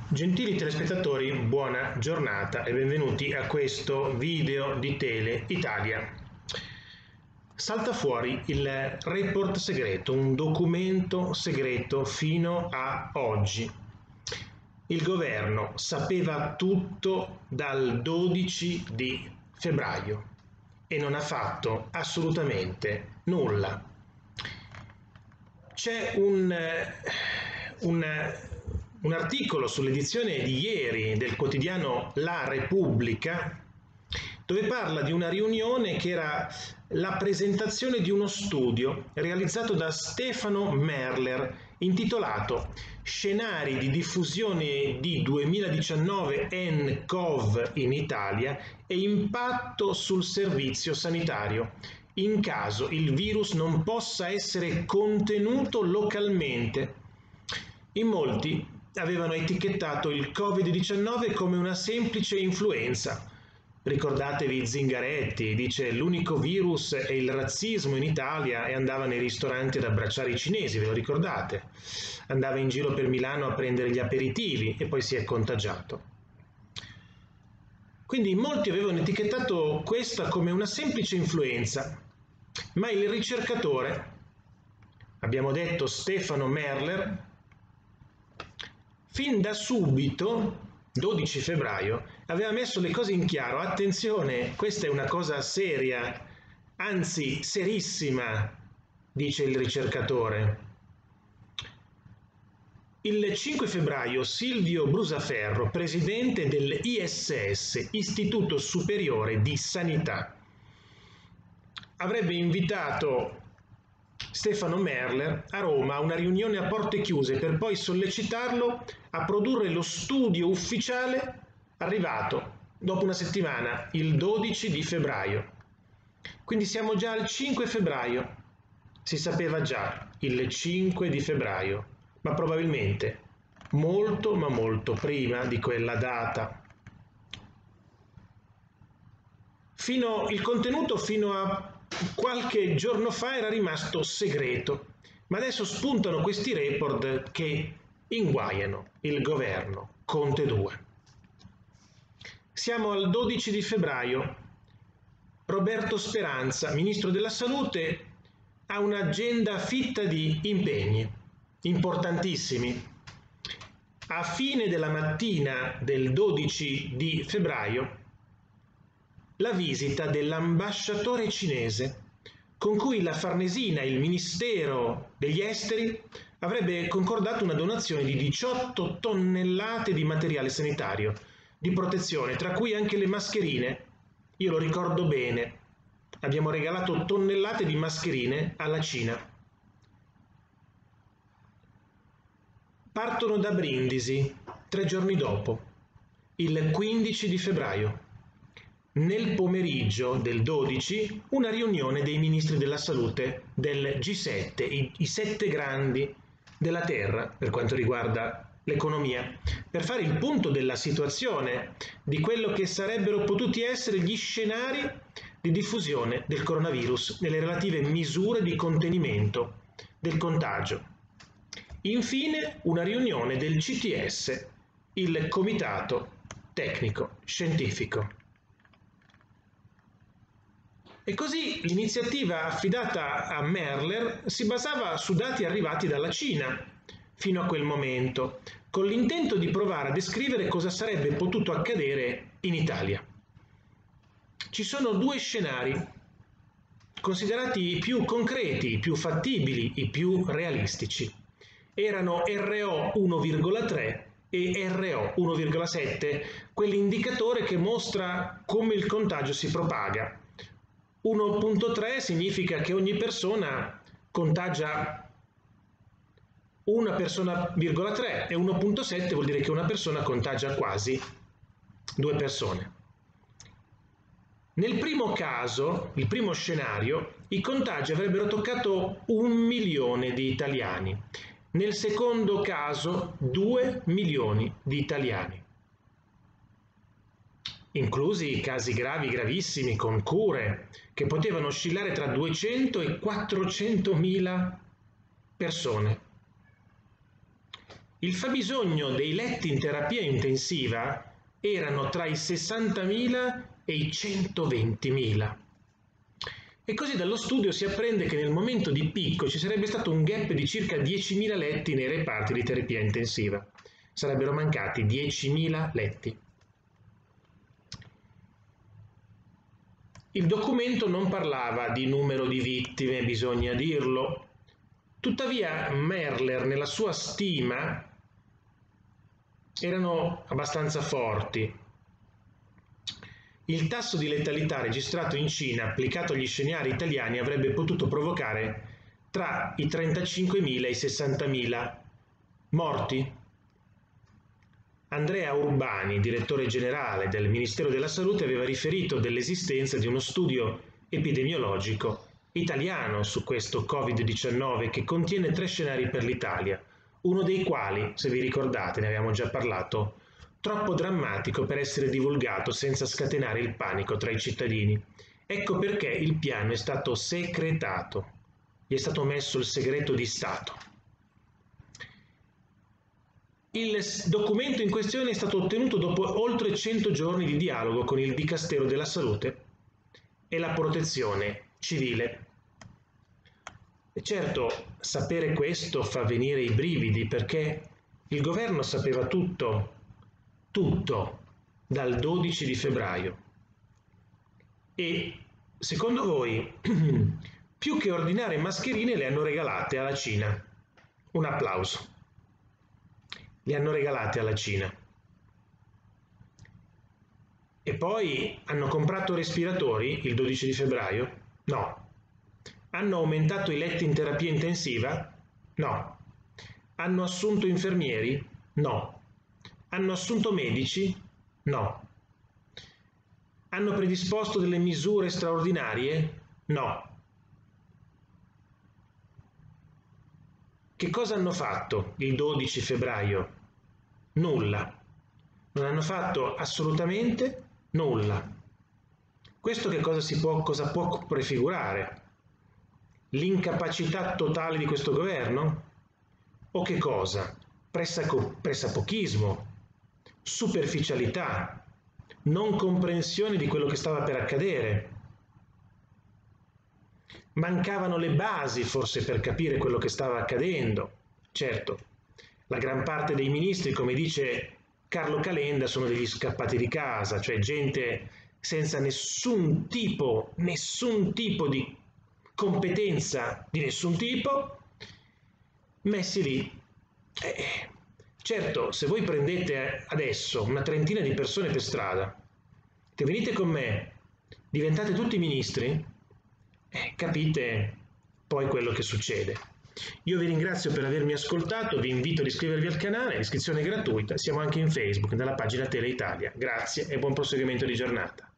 Gentili telespettatori, buona giornata e benvenuti a questo video di Tele Italia. Salta fuori il report segreto, un documento segreto fino a oggi. Il governo sapeva tutto dal 12 di febbraio e non ha fatto assolutamente nulla. C'è un articolo sull'edizione di ieri del quotidiano La Repubblica dove parla di una riunione che era la presentazione di uno studio realizzato da Stefano Merler intitolato Scenari di diffusione di 2019 nCoV in Italia e impatto sul servizio sanitario in caso il virus non possa essere contenuto localmente. In molti avevano etichettato il Covid-19 come una semplice influenza. Ricordatevi Zingaretti, dice l'unico virus è il razzismo in Italia e andava nei ristoranti ad abbracciare i cinesi, ve lo ricordate? Andava in giro per Milano a prendere gli aperitivi e poi si è contagiato. Quindi molti avevano etichettato questa come una semplice influenza, ma il ricercatore, abbiamo detto Stefano Merler, fin da subito, 12 febbraio, aveva messo le cose in chiaro. Attenzione, questa è una cosa seria, anzi serissima, dice il ricercatore. Il 5 febbraio Silvio Brusaferro, presidente dell'ISS, Istituto Superiore di Sanità, avrebbe invitato Stefano Merler a Roma a una riunione a porte chiuse per poi sollecitarlo a produrre lo studio ufficiale arrivato dopo una settimana, il 12 di febbraio. Quindi siamo già al 5 febbraio, si sapeva già il 5 di febbraio, ma probabilmente molto ma molto prima di quella data. Il contenuto fino a qualche giorno fa era rimasto segreto, ma adesso spuntano questi report che inguaiano il governo Conte 2. Siamo al 12 di febbraio. Roberto Speranza, ministro della Salute, ha un'agenda fitta di impegni importantissimi. A fine della mattina del 12 di febbraio, la visita dell'ambasciatore cinese, con cui la Farnesina, il Ministero degli Esteri, avrebbe concordato una donazione di 18 tonnellate di materiale sanitario, di protezione, tra cui anche le mascherine. Io lo ricordo bene, abbiamo regalato tonnellate di mascherine alla Cina. Partono da Brindisi 3 giorni dopo, il 15 di febbraio. Nel pomeriggio del 12 una riunione dei ministri della salute del G7, i 7 grandi della Terra per quanto riguarda l'economia, per fare il punto della situazione, di quello che sarebbero potuti essere gli scenari di diffusione del coronavirus nelle relative misure di contenimento del contagio. Infine una riunione del CTS, il Comitato Tecnico Scientifico. E così l'iniziativa affidata a Merler si basava su dati arrivati dalla Cina fino a quel momento, con l'intento di provare a descrivere cosa sarebbe potuto accadere in Italia. Ci sono 2 scenari, considerati i più concreti, i più fattibili, i più realistici. Erano RO 1,3 e RO 1,7, quell'indicatore che mostra come il contagio si propaga. 1,3 significa che ogni persona contagia una persona,3 e 1,7 vuol dire che una persona contagia quasi 2 persone. Nel primo caso, il primo scenario, i contagi avrebbero toccato 1 milione di italiani. Nel secondo caso 2 milioni di italiani, inclusi i casi gravi, gravissimi, con cure, che potevano oscillare tra 200 e 400 mila persone. il fabbisogno dei letti in terapia intensiva erano tra i 60.000 e i 120.000. E così dallo studio si apprende che nel momento di picco ci sarebbe stato un gap di circa 10.000 letti nei reparti di terapia intensiva. Sarebbero mancati 10.000 letti. Il documento non parlava di numero di vittime, bisogna dirlo. Tuttavia Merler nella sua stima erano abbastanza forti. Il tasso di letalità registrato in Cina applicato agli scenari italiani avrebbe potuto provocare tra i 35.000 e i 60.000 morti. Andrea Urbani, direttore generale del Ministero della Salute, aveva riferito dell'esistenza di uno studio epidemiologico italiano su questo Covid-19 che contiene 3 scenari per l'Italia, uno dei quali, se vi ricordate, ne abbiamo già parlato, troppo drammatico per essere divulgato senza scatenare il panico tra i cittadini. Ecco perché il piano è stato secretato, gli è stato messo il segreto di Stato. Il documento in questione è stato ottenuto dopo oltre 100 giorni di dialogo con il Dicastero della Salute e la Protezione Civile. E certo, sapere questo fa venire i brividi perché il governo sapeva tutto dal 12 di febbraio. E secondo voi, più che ordinare mascherine, le hanno regalate alla Cina? Un applauso. Le hanno regalate alla Cina. E poi hanno comprato respiratori il 12 di febbraio? No. Hanno aumentato i letti in terapia intensiva? No. Hanno assunto infermieri? No. Hanno assunto medici? No. Hanno predisposto delle misure straordinarie? No. Che cosa hanno fatto il 12 febbraio? Nulla. Non hanno fatto assolutamente nulla. Questo che cosa può prefigurare? L'incapacità totale di questo governo? O che cosa? Pressapochismo, superficialità, non comprensione di quello che stava per accadere. Mancavano le basi forse per capire quello che stava accadendo. Certo, la gran parte dei ministri, come dice Carlo Calenda, sono degli scappati di casa, cioè gente senza nessun tipo di competenza di nessun tipo, messi lì. Certo, se voi prendete adesso una trentina di persone per strada, te venite con me, diventate tutti ministri, capite poi quello che succede. Io vi ringrazio per avermi ascoltato, vi invito ad iscrivervi al canale, l'iscrizione è gratuita, siamo anche in Facebook, nella pagina Tele Italia. Grazie e buon proseguimento di giornata.